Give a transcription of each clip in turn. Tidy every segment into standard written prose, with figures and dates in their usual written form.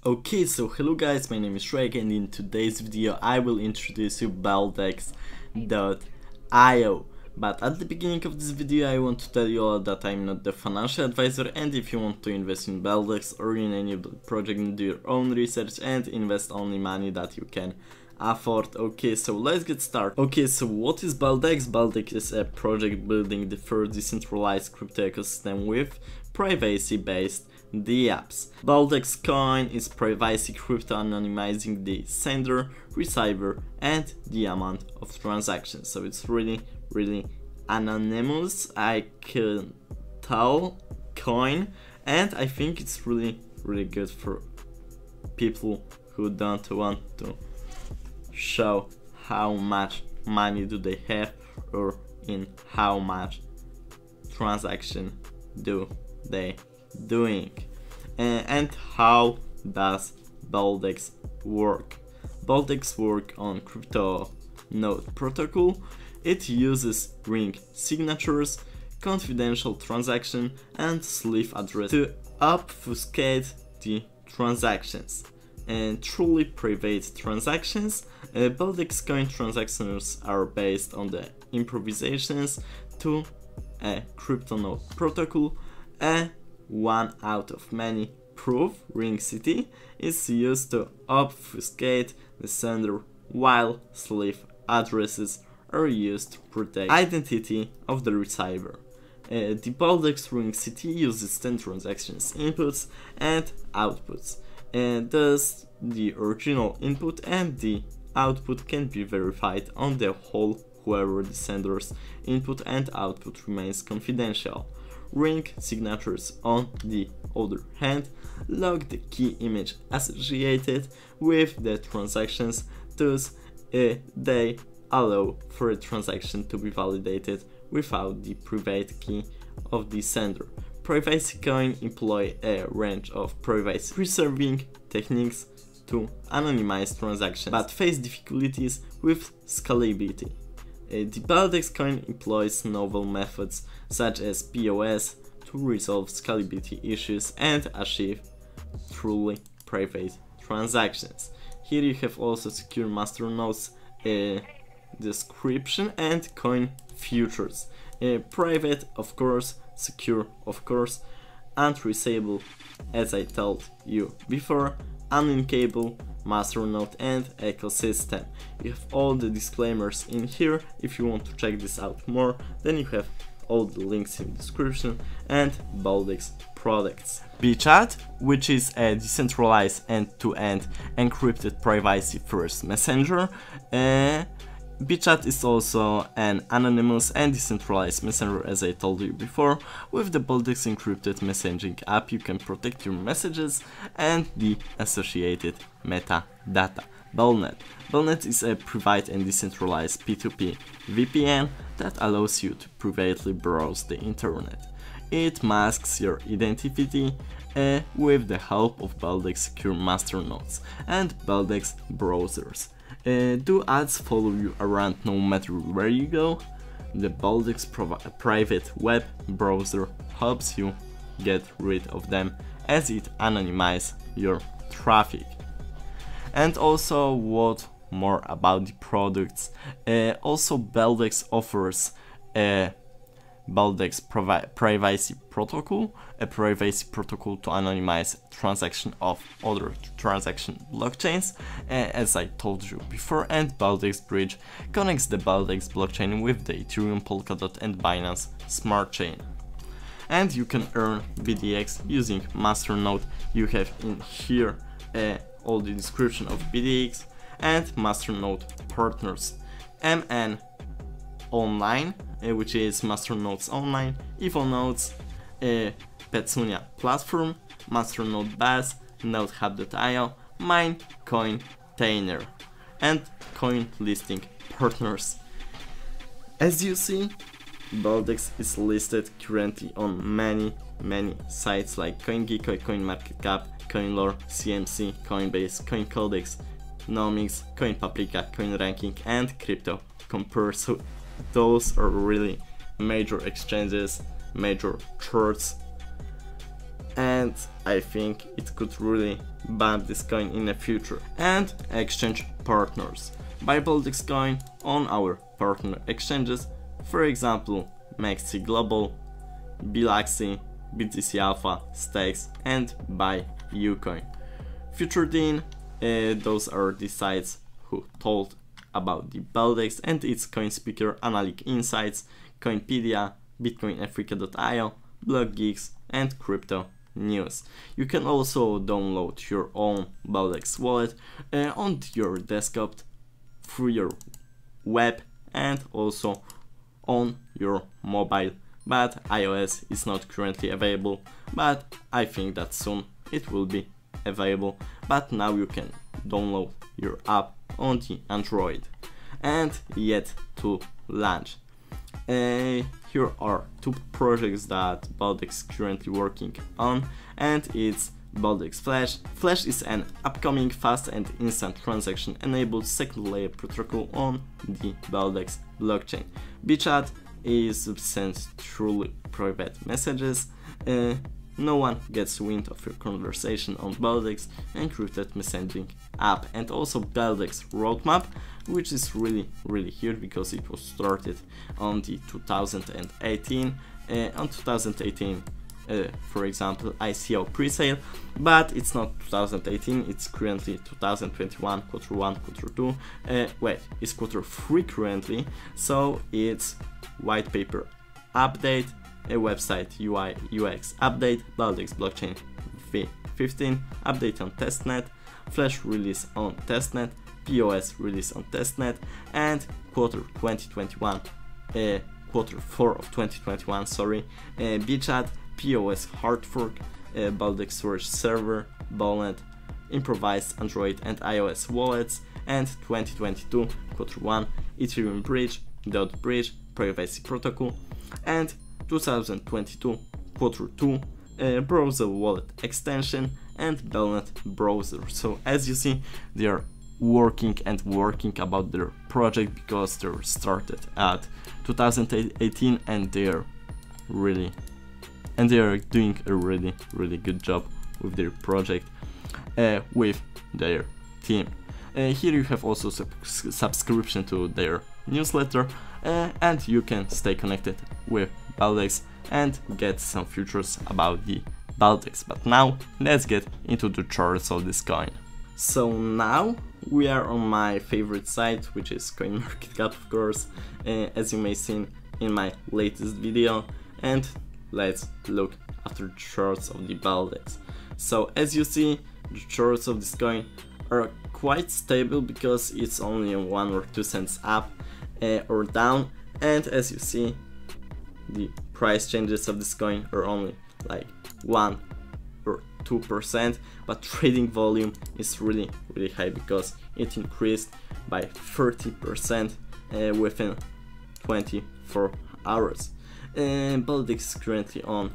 Okay, so hello guys, my name is Shrek and in today's video I will introduce you Baldex.io. But at the beginning of this video I want to tell you all that I'm not the financial advisor, and if you want to invest in Baldex or in any project, do your own research and invest only money that you can afford. Okay, so let's get started. Okay, so what is Baldex? Baldex is a project building the first decentralized crypto ecosystem with privacy-based dApps. Baldex coin is privacy crypto, anonymizing the sender, receiver, and the amount of transactions. So it's really anonymous, I can tell, coin, and I think it's really good for people who don't want to show how much money do they have or in how much transaction do they doing. And how does Baldex work? Baldex work on crypto node protocol. It uses ring signatures, confidential transaction, and sleeve address to obfuscate the transactions. And truly private transactions, Baldex coin transactions are based on the improvisations to a crypto node protocol. One out of many proof, ring city, is used to obfuscate the sender, while sleeve addresses are used to protect identity of the receiver. The Baldex ring city uses 10 transactions inputs and outputs, and thus the original input and the output can be verified on the whole, however the sender's input and output remains confidential. Ring signatures, on the other hand, log the key image associated with the transactions, thus they allow for a transaction to be validated without the private key of the sender. Privacy coin employ a range of privacy preserving techniques to anonymize transactions, but face difficulties with scalability. The Baldex coin employs novel methods such as POS to resolve scalability issues and achieve truly private transactions. Here you have also secure masternodes description and coin futures. Private, of course, secure, of course, untraceable, as I told you before, unlinkable, masternode, and ecosystem. You have all the disclaimers in here. If you want to check this out more, then you have all the links in the description, and Baldex products. Bchat, which is a decentralized end-to-end encrypted privacy-first messenger. Bchat is also an anonymous and decentralized messenger, as I told you before. With the Baldex encrypted messaging app, you can protect your messages and the associated metadata. Belnet. Belnet is a private and decentralized P2P VPN that allows you to privately browse the internet. It masks your identity with the help of Baldex secure masternodes and Baldex browsers. Do ads follow you around no matter where you go? The Baldex private web browser helps you get rid of them, as it anonymizes your traffic. And also, what more about the products? Also, Baldex offers a Baldex privacy protocol, a privacy protocol to anonymize transaction of other transaction blockchains, as I told you before, and Baldex Bridge connects the Baldex blockchain with the Ethereum, Polkadot, and Binance Smart Chain. And you can earn BDX using Masternode. You have in here all the description of BDX and Masternode partners. MN Online, which is Masternodes Online, EvoNodes, Petsunia Platform, Masternode Base, NodeHub.io, Mine, Cointainer, and coin listing partners. As you see, Baldex is listed currently on many sites like CoinGecko, CoinMarketCap, CoinLore, CMC, Coinbase, CoinCodex, Nomics, CoinPaprika, CoinRanking, and CryptoCompare. So those are really major exchanges, major charts, and and I think it could really bump this coin in the future. And exchange partners. Buy Baldex coin on our partner exchanges, for example Maxi Global, Bilaxi, BTC Alpha, Stakes, and buy Ucoin. FutureDean, those are the sites who told about the Baldex and its coin speaker, Analytic Insights, Coinpedia, BitcoinAfrica.io, BlockGeeks, and Crypto News. You can also download your own Baldex wallet on your desktop through your web and also on your mobile, but iOS is not currently available, but I think that soon it will be available. But now you can download your app on the Android. And yet to launch. Here are two projects that Baldex is currently working on, and it's Baldex Flash. Flash is an upcoming fast and instant transaction enabled second layer protocol on the Baldex blockchain. BChat is sent truly private messages. No one gets wind of your conversation on Baldex encrypted messaging app, and also Baldex roadmap, which is really huge because it was started on the 2018. On 2018, for example, ICO presale, but it's not 2018, it's currently 2021, quarter 1, quarter 2, it's quarter 3 currently, so it's white paper update, a website UI UX update, Baldex blockchain v15 update on testnet, Flash release on testnet, POS release on testnet, and quarter 2021, quarter 4 of 2021, sorry, BChat, POS hard fork, Baldex storage server, Ballnet, improvised Android and iOS wallets, and 2022 quarter 1 Ethereum bridge, dot bridge, privacy protocol, and 2022 quarter 2 browser wallet extension and Bellnet browser. So as you see, they are working about their project because they were started at 2018 and they are doing a really good job with their project, with their team. Here you have also subscription to their newsletter, and you can stay connected with Baldex and get some features about the Baldex. But now let's get into the charts of this coin. So now we are on my favorite site, which is CoinMarketCap, of course, as you may see in my latest video, and let's look after the charts of the Baldex. So as you see, the charts of this coin are quite stable because it's only 1 or 2 cents up or down, and as you see, the price changes of this coin are only like 1 or 2%, but trading volume is really high because it increased by 30% within 24 hours. Baldex is currently on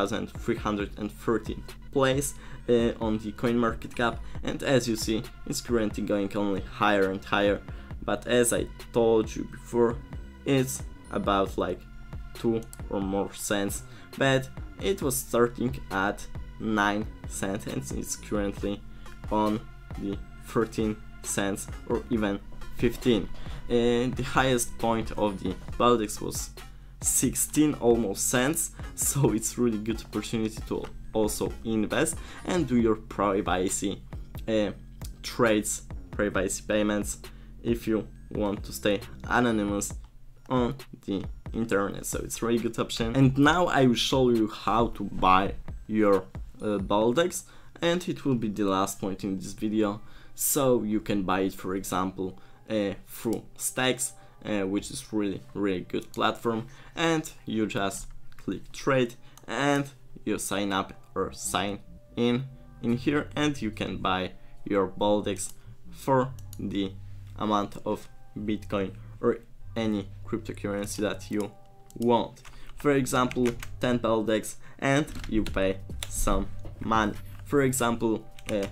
3,330 place on the CoinMarketCap, and as you see, it's currently going only higher and higher. But as I told you before, it's about like 2 or more cents, but it was starting at 9 cents and it's currently on the 13 cents or even 15. The highest point of the Baldex was 16 almost cents, so it's really good opportunity to also invest and do your privacy trades, privacy payments if you want to stay anonymous on the internet. So it's a really good option. And now I will show you how to buy your Baldex, and it will be the last point in this video. So you can buy it, for example, through Stacks, which is really good platform, and you just click trade and you sign up or sign in here, and you can buy your Baldex for the amount of Bitcoin or any cryptocurrency that you want. For example, 10 Baldex, and you pay some money. For example,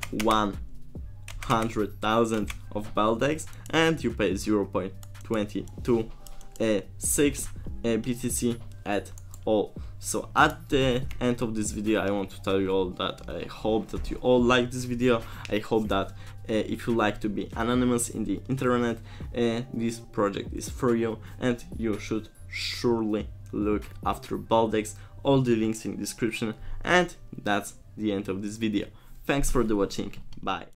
100,000 of Baldex, and you pay 0.226 BTC at all. So at the end of this video, I want to tell you all that I hope that you all like this video. I hope that if you like to be anonymous in the internet, this project is for you, and you should surely look after Baldex. All the links in the description, and that's the end of this video. Thanks for the watching. Bye.